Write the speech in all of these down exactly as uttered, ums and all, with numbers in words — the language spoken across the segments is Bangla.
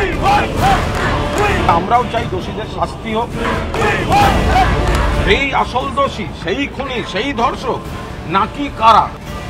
আমরাও চাই দোষীদের শাস্তি হোক। সেই আসল দোষী, সেই খুনি, সেই ধর্ষক নাকি কারা?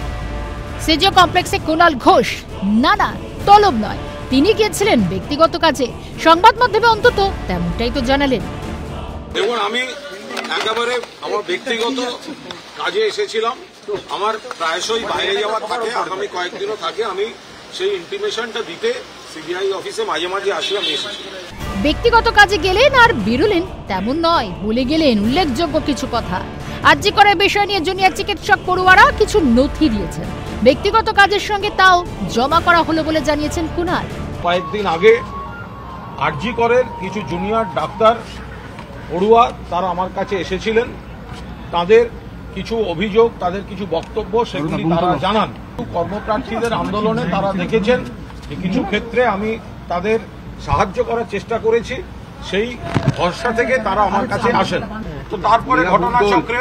সিজিও কমপ্লেক্সে কুণাল ঘোষ না না তলব নয়, তিনি গিয়েছিলেন ব্যক্তিগত কাজে। সংবাদ মাধ্যমে অন্তত তেমনটাই তো জানালেন। দেখুন, আমি একেবারে আমার ব্যক্তিগত কাজে এসেছিলাম। আমার প্রায়শই বাইরে যাওয়ার থাকে, আগামী কয়েকদিনও থাকে। আমি সেই ইন্টিমেশনটা দিতে সিবিআই অফিসে মাঝে মাঝে আসি। আমি এসেছি ব্যক্তিগত কাজে গেলেন আর বেরোলেন তেমন নয়, বলে গেলেন উল্লেখযোগ্য কিছু কথা। আরজি করের বিষয় নিয়ে জুনিয়র চিকিৎসক পড়ুয়ারা কিছু নথি দিয়েছেন, ব্যক্তিগত কাজের সঙ্গে তাও জমা করা হলো বলে জানিয়েছেন কুণাল। কয়েকদিন আগে আরজি করের কিছু জুনিয়র ডাক্তার পড়ুয়া তারা আমার কাছে এসেছিলেন। তাদের কিছু অভিযোগ, তাদের কিছু বক্তব্য, সেগুলি তারা জানান। কর্মপ্রার্থীদের আন্দোলনে তারা দেখেছেন যে কিছু ক্ষেত্রে আমি তাদের সাহায্য করার চেষ্টা করেছি। সেই ভরসা থেকে তারা আমার কাছে আসেন। তো তারপরে ঘটনাচক্রে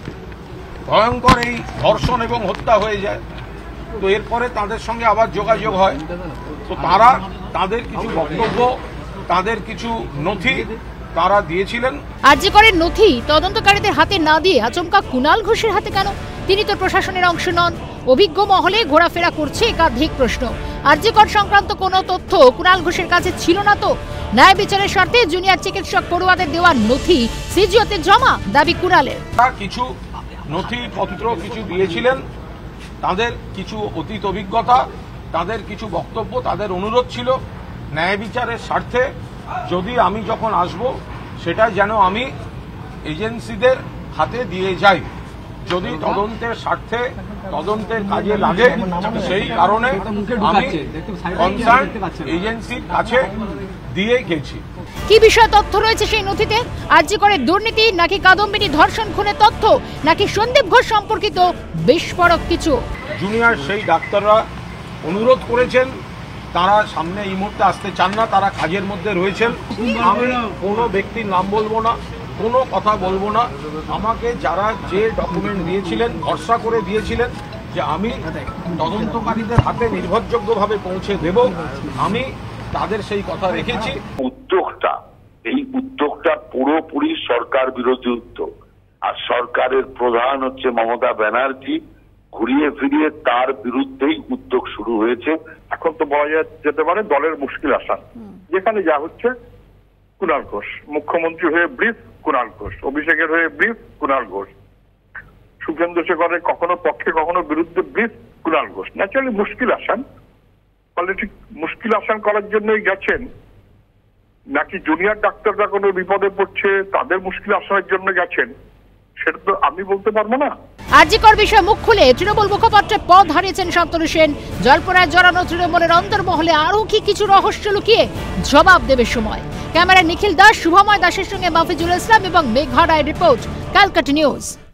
ভয়ঙ্কর এই ধর্ষণ এবং হত্যা হয়ে যায়। তো এরপরে তাদের সঙ্গে আবার যোগাযোগ হয়। তো তারা তাদের কিছু বক্তব্য, তাদের কিছু নথি তারা দিয়েছিলেন। আরজি করের নথি তদন্তকারীদের হাতে না দিয়ে আচমকা কুণাল ঘোষের হাতে কেন? তিনি তো প্রশাসনের অংশ নন। অভিজ্ঞ মহলে ঘোরাফেরা করছে একাধিক প্রশ্ন। আরজি কর সংক্রান্ত কোনো তথ্য কুণাল ঘোষের কাছে ছিল না তো? ন্যায় বিচারের স্বার্থে জুনিয়র চিকিৎসক পড়ুয়াদের দেওয়া নথি সিজিওতে জমা, দাবি কুণালের। কিছু নথিপত্র কিছু দিয়েছিলেন, তাদের কিছু অতীত অভিজ্ঞতা, তাদের কিছু বক্তব্য, তাদের অনুরোধ ছিল ন্যায় বিচারের স্বার্থে যদি আমি যখন আসব সেটা যেন আমি এজেন্সিদের হাতে দিয়ে যাই, যদি তদন্তের স্বার্থে তদন্তের কাজে লাগে। সেই কারণে আমি কনসার্ন এজেন্সির কাছে দিয়ে গেছি। কি বিষয়ে তথ্য রয়েছে সেই নথিতে? আরজি করের দুর্নীতি নাকি কাদম্বিনী ধর্ষণ খুনের তথ্য, নাকি সন্দীপ ঘোষ সম্পর্কিত বিস্ফোরক কিছু? জুনিয়র সেই ডাক্তাররা অনুরোধ করেছেন, তারা সামনে এই মুহূর্তে আসতে চান না, তারা কাজের মধ্যে রয়েছেন। আমি কোনো ব্যক্তির নাম বলবো না, কোনো কথা বলবো না। আমাকে যারা যে ডকুমেন্ট দিয়েছিলেন, ভরসা করে দিয়েছিলেন যে আমি তদন্তকারীদের হাতে নির্ভরযোগ্যভাবে পৌঁছে দেব, আমি তাদের সেই কথা রেখেছি। উদ্যোগটা, এই উদ্যোগটা পুরোপুরি সরকার বিরোধী উদ্যোগ। আর সরকারের প্রধান হচ্ছে মমতা ব্যানার্জি। ঘুরিয়ে ফিরিয়ে তার বিরুদ্ধেই উদ্যোগ শুরু হয়েছে। এখন তো বলা যেতে পারে দলের মুশকিল আসান, যেখানে যা হচ্ছে কুণাল ঘোষ, মুখ্যমন্ত্রী হয়ে ব্রিফ কুণাল ঘোষ, অভিষেকের হয়ে ব্রিফ কুণাল ঘোষ, সুখেন্দু শেখরের কখনো পক্ষে কখনো বিরুদ্ধে ব্রিফ কুণাল ঘোষ। ন্যাচারালি মুশকিল আসান, পলিটিক মুশকিল আসান করার জন্যই গেছেন, নাকি জুনিয়র ডাক্তাররা কোনো বিপদে পড়ছে তাদের মুশকিল আসানোর জন্য গেছেন, সেটা তো আমি বলতে পারবো না। আরজি কর বিষয়ে মুখ খুলে তৃণমূল মুখপাত্রের পদ হারিয়েছেন শান্তনু সেন। জল্পনায় জড়ানো তৃণমূলের অন্তর্মহলে আরও কি কিছু রহস্য লুকিয়ে? জবাব দেবে সময়। ক্যামেরায় নিখিল দাস, শুভময় দাসের সঙ্গে মাফিজুল ইসলাম এবং মেঘা রায় রিপোর্ট, ক্যালকাটা নিউজ।